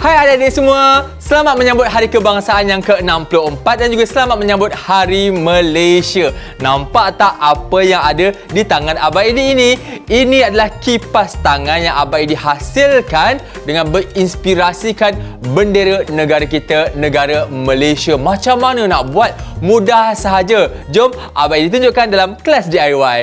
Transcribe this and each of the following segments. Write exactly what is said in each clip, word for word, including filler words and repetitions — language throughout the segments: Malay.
Hai adik-adik semua, selamat menyambut Hari Kebangsaan yang ke enam puluh empat dan juga selamat menyambut Hari Malaysia. Nampak tak apa yang ada di tangan Abang Edi ini? Ini adalah kipas tangan yang Abang Edi hasilkan dengan berinspirasikan bendera negara kita, negara Malaysia. Macam mana nak buat? Mudah sahaja. Jom Abang Edi tunjukkan dalam kelas D I Y.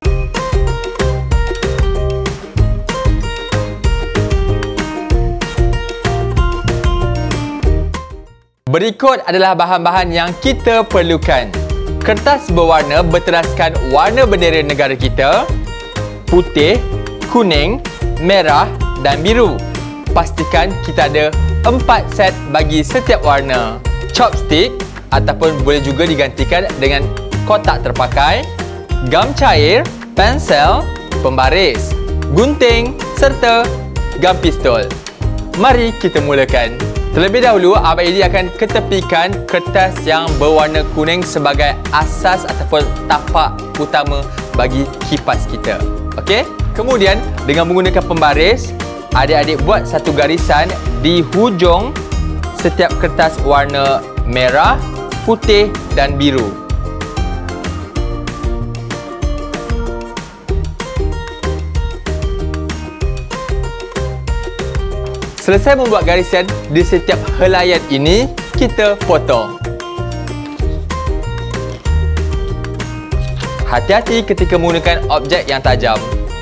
Berikut adalah bahan-bahan yang kita perlukan. Kertas berwarna berteraskan warna bendera negara kita, putih, kuning, merah dan biru. Pastikan kita ada empat set bagi setiap warna. Chopstick ataupun boleh juga digantikan dengan kotak terpakai, gam cair, pensel, pembaris, gunting serta gam pistol. Mari kita mulakan. Terlebih dahulu, Abang Edi akan ketepikan kertas yang berwarna kuning sebagai asas ataupun tapak utama bagi kipas kita. Okey? Kemudian, dengan menggunakan pembaris, adik-adik buat satu garisan di hujung setiap kertas warna merah, putih dan biru. Selesai membuat garisan di setiap helaian ini, kita potong. Hati-hati ketika menggunakan objek yang tajam.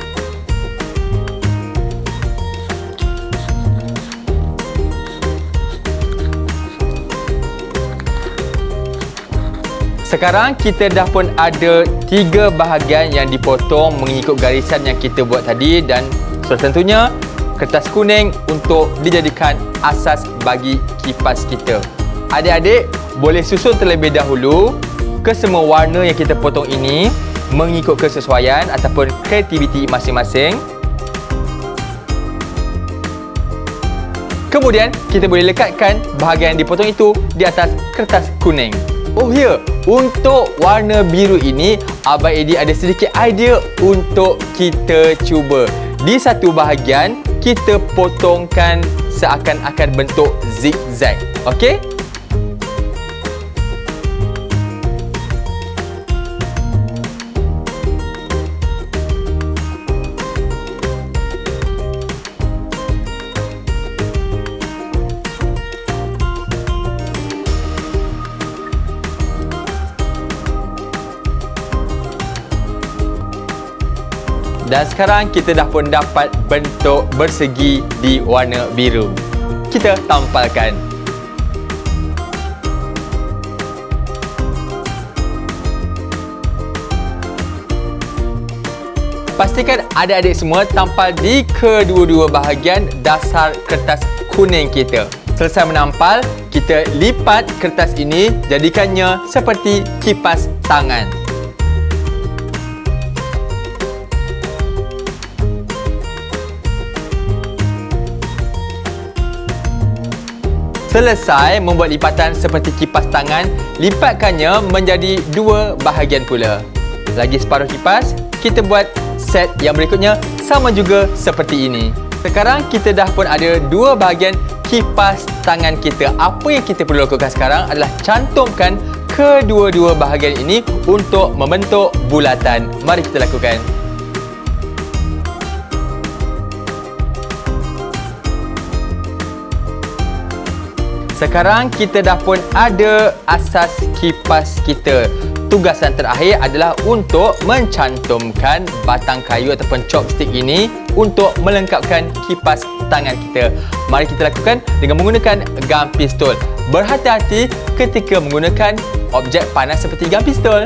Sekarang kita dah pun ada tiga bahagian yang dipotong mengikut garisan yang kita buat tadi dan sudah tentunya kertas kuning untuk dijadikan asas bagi kipas kita. Adik-adik boleh susun terlebih dahulu kesemua warna yang kita potong ini mengikut kesesuaian ataupun kreativiti masing-masing. Kemudian kita boleh lekatkan bahagian yang dipotong itu di atas kertas kuning. Oh ya, untuk warna biru ini Abang Edi ada sedikit idea untuk kita cuba. Di satu bahagian kita potongkan seakan-akan bentuk zigzag. Okey? Dan sekarang kita dah pun dapat bentuk bersegi di warna biru. Kita tampalkan. Pastikan adik-adik semua tampal di kedua-dua bahagian dasar kertas kuning kita. Selesai menampal, kita lipat kertas ini jadikannya seperti kipas tangan. Selesai membuat lipatan seperti kipas tangan, lipatkannya menjadi dua bahagian pula. Lagi separuh kipas, kita buat set yang berikutnya sama juga seperti ini. Sekarang kita dah pun ada dua bahagian kipas tangan kita. Apa yang kita perlu lakukan sekarang adalah cantumkan kedua-dua bahagian ini untuk membentuk bulatan. Mari kita lakukan. Sekarang kita dah pun ada asas kipas kita. Tugasan terakhir adalah untuk mencantumkan batang kayu ataupun chopstick ini untuk melengkapkan kipas tangan kita. Mari kita lakukan dengan menggunakan gam pistol. Berhati-hati ketika menggunakan objek panas seperti gam pistol.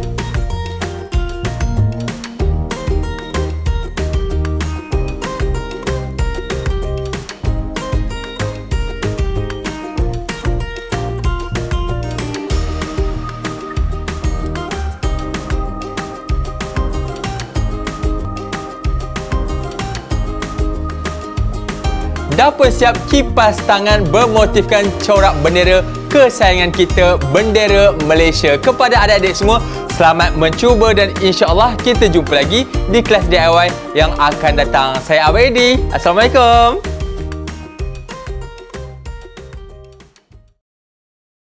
Dah pun siap kipas tangan bermotifkan corak bendera kesayangan kita, Bendera Malaysia. Kepada adik-adik semua, selamat mencuba dan insya-Allah kita jumpa lagi di kelas D I Y yang akan datang. Saya Abang Edi. Assalamualaikum.